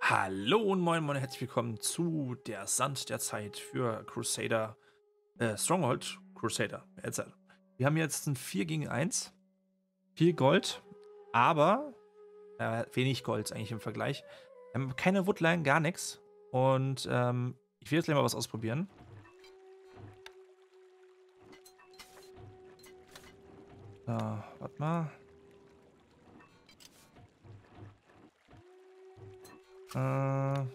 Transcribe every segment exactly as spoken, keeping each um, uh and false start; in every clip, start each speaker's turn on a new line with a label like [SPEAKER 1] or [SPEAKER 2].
[SPEAKER 1] Hallo und moin moin, herzlich willkommen zu der Sand der Zeit für Crusader, äh, Stronghold Crusader. Jetzt, äh, wir haben jetzt ein vier gegen eins, viel Gold, aber äh, wenig Gold eigentlich im Vergleich. Wir haben keine Woodline, gar nichts. Und ähm, ich will jetzt gleich mal was ausprobieren. So, warte mal. Äh,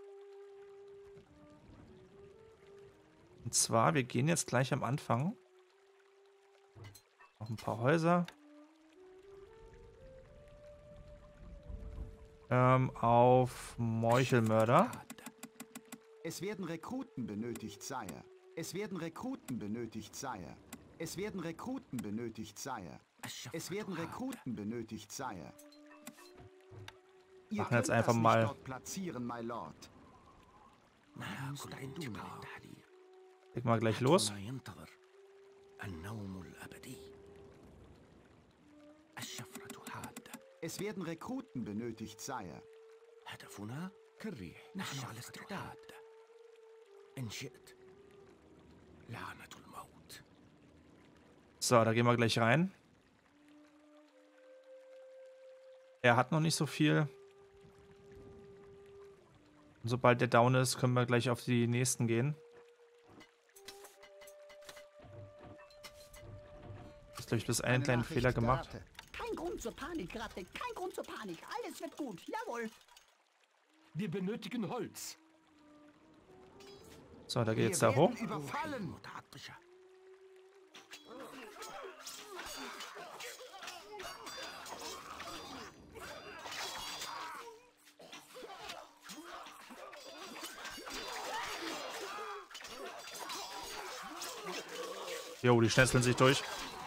[SPEAKER 1] und zwar, wir gehen jetzt gleich am Anfang. Noch ein paar Häuser. Ähm, auf Meuchelmörder.
[SPEAKER 2] Es werden Rekruten benötigt, Sire. Es werden Rekruten benötigt, Sire. Es werden Rekruten benötigt, Sire. Es werden Rekruten benötigt, Sire. Ihr
[SPEAKER 1] Machen jetzt
[SPEAKER 2] könnt
[SPEAKER 1] einfach
[SPEAKER 2] das nicht
[SPEAKER 1] mal.
[SPEAKER 2] dort platzieren, my Lord.
[SPEAKER 1] Leg mal gleich los.
[SPEAKER 2] Es werden Rekruten benötigt, Sire.
[SPEAKER 3] هدفنا كالريح نحن على استعداد إن شئت لعنة الموت.
[SPEAKER 1] So, da gehen wir gleich rein. Er hat noch nicht so viel. Und sobald der down ist, können wir gleich auf die nächsten gehen. Ich glaube, ich das einen
[SPEAKER 2] Eine
[SPEAKER 1] kleinen
[SPEAKER 2] Nachricht
[SPEAKER 1] Fehler
[SPEAKER 2] der
[SPEAKER 1] gemacht.
[SPEAKER 2] Ratte.
[SPEAKER 4] Kein Grund zur Panik, Ratte. Kein Grund zur Panik. Alles wird gut. Jawohl.
[SPEAKER 3] Wir benötigen Holz.
[SPEAKER 1] So, da
[SPEAKER 2] Wir
[SPEAKER 1] geht jetzt da
[SPEAKER 2] werden
[SPEAKER 1] hoch.
[SPEAKER 2] überfallen.
[SPEAKER 3] متعطشة.
[SPEAKER 1] Jo, die schnetzeln sich durch.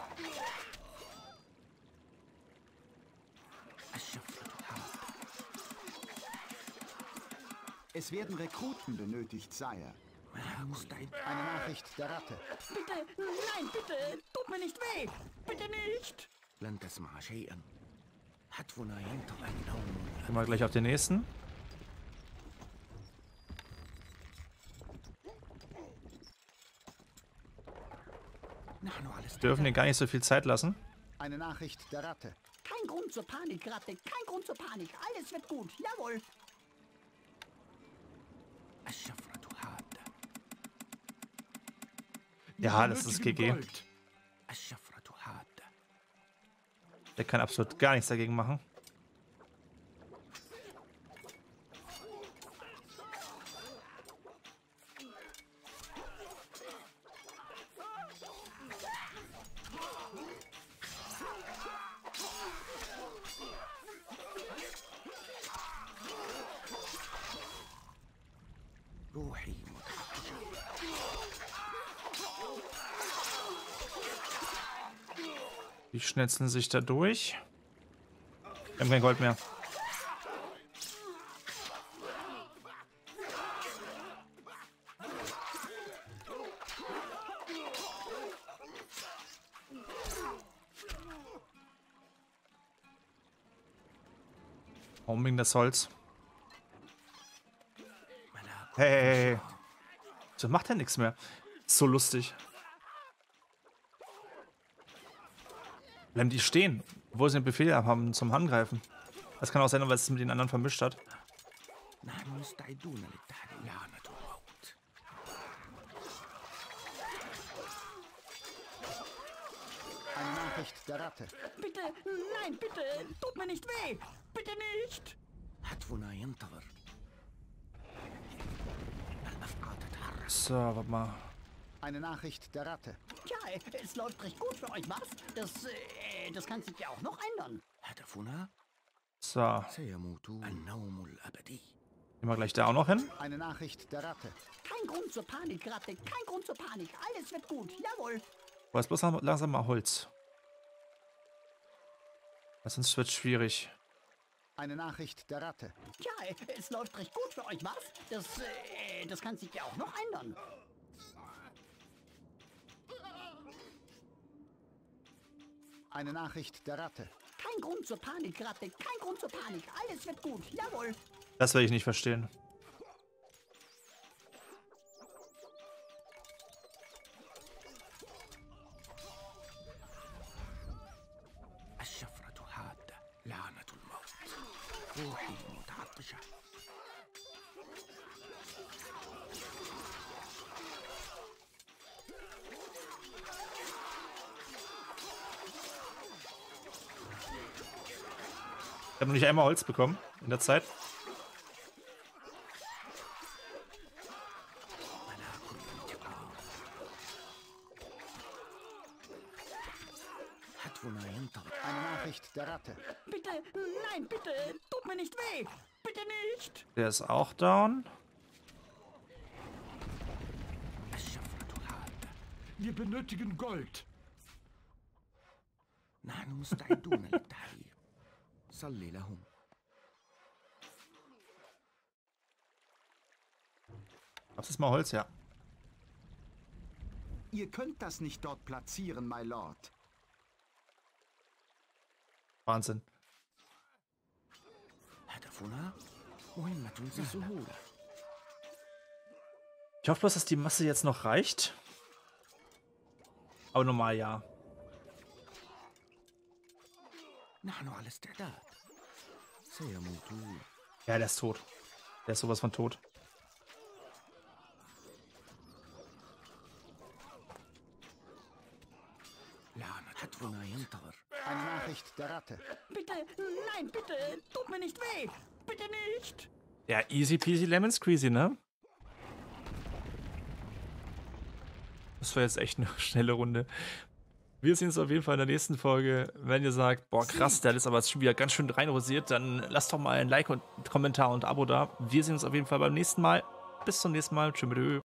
[SPEAKER 2] Es werden Rekruten benötigt, Sire.
[SPEAKER 3] مستعد.
[SPEAKER 2] Eine Nachricht der Ratte.
[SPEAKER 4] Bitte, nein, bitte. Tut mir nicht weh. Bitte nicht.
[SPEAKER 3] لن تسمع شيئا. هتفنا ينطق النوم.
[SPEAKER 1] Gehen wir gleich auf den nächsten.
[SPEAKER 3] نحن على
[SPEAKER 1] Dürfen den
[SPEAKER 3] استعداد.
[SPEAKER 1] gar nicht so viel Zeit lassen.
[SPEAKER 2] Eine Nachricht der Ratte.
[SPEAKER 4] Kein Grund zur Panik, Ratte. Kein Grund zur Panik. Alles wird gut. Jawohl.
[SPEAKER 3] الشفرة حادة.
[SPEAKER 1] Ja, das ist G G.
[SPEAKER 3] Gold. الشفرة حادة.
[SPEAKER 1] Der kann absolut gar nichts dagegen machen.
[SPEAKER 3] روحي متعطشة.
[SPEAKER 1] Die schnetzeln sich da durch. Wir haben kein Gold mehr. Warum wegen das Holz? Hey, hey, hey. So macht er nichts mehr. Ist so lustig. Bleiben die stehen, obwohl sie den Befehl haben zum Angreifen. Das kann auch sein, weil es mit den anderen vermischt hat.
[SPEAKER 3] نحن مستعدون للتحدي. لعنة الموت.
[SPEAKER 2] Eine Nachricht der Ratte.
[SPEAKER 4] Bitte, nein, bitte. Tut mir nicht weh. Bitte nicht.
[SPEAKER 3] هتفنا ينتظر. الأفعى تتحرك.
[SPEAKER 1] So, warte mal.
[SPEAKER 2] Eine Nachricht der Ratte.
[SPEAKER 4] Tja, es läuft recht gut für euch, was? Das, äh, das kann sich ja auch noch ändern.
[SPEAKER 3] هدفنا
[SPEAKER 1] So,
[SPEAKER 3] سيموت النوم الأبدي.
[SPEAKER 1] gehen wir gleich da auch noch hin.
[SPEAKER 2] Eine Nachricht der Ratte.
[SPEAKER 4] Kein Grund zur Panik, Ratte. Kein Grund zur Panik. Alles wird gut. Jawohl.
[SPEAKER 1] Aber jetzt bloß langsam mal Holz. Weil sonst wird es schwierig.
[SPEAKER 2] Eine Nachricht der Ratte.
[SPEAKER 4] Tja, es läuft recht gut für euch, was? Das, äh, das kann sich ja auch noch ändern.
[SPEAKER 2] Eine Nachricht der Ratte.
[SPEAKER 4] Kein Grund zur Panik, Ratte. Kein Grund zur Panik. Alles wird gut. Jawohl.
[SPEAKER 1] Das werde ich nicht verstehen.
[SPEAKER 3] الشفرة حادة لعنة الموت روحي متعطشة
[SPEAKER 1] Ich habe noch nicht einmal Holz bekommen in der Zeit.
[SPEAKER 3] حتفنا ينطلق
[SPEAKER 2] Eine Nachricht der Ratte.
[SPEAKER 4] Bitte, nein, bitte, tut mir nicht weh. Bitte nicht.
[SPEAKER 1] Der ist auch down.
[SPEAKER 3] الشفرة حادة
[SPEAKER 5] Wir benötigen Gold.
[SPEAKER 3] نحن مستعدون للتحرير صلي لهم
[SPEAKER 1] Gab's jetzt mal Holz? Ja.
[SPEAKER 2] Ihr könnt das nicht dort platzieren, my lord.
[SPEAKER 1] Wahnsinn.
[SPEAKER 3] هدفنا مهمة بسهولة
[SPEAKER 1] Ich hoffe bloß, dass die Masse jetzt noch reicht. Aber normal ja.
[SPEAKER 3] نحن على استعداد سيموتون
[SPEAKER 1] Ja, der ist tot. Der ist sowas von tot.
[SPEAKER 3] لعنة حتفنا ينتظر
[SPEAKER 2] Eine Nachricht der Ratte.
[SPEAKER 4] Bitte, nein, bitte, tut mir nicht weh. Bitte nicht.
[SPEAKER 1] Ja, easy peasy lemon squeezy, ne? Das war jetzt echt eine schnelle Runde. Wir sehen uns auf jeden Fall in der nächsten Folge. Wenn ihr sagt, boah krass, der ist aber jetzt schon wieder ganz schön reinrosiert, dann lasst doch mal ein Like und Kommentar und Abo da. Wir sehen uns auf jeden Fall beim nächsten Mal. Bis zum nächsten Mal. Tschüss.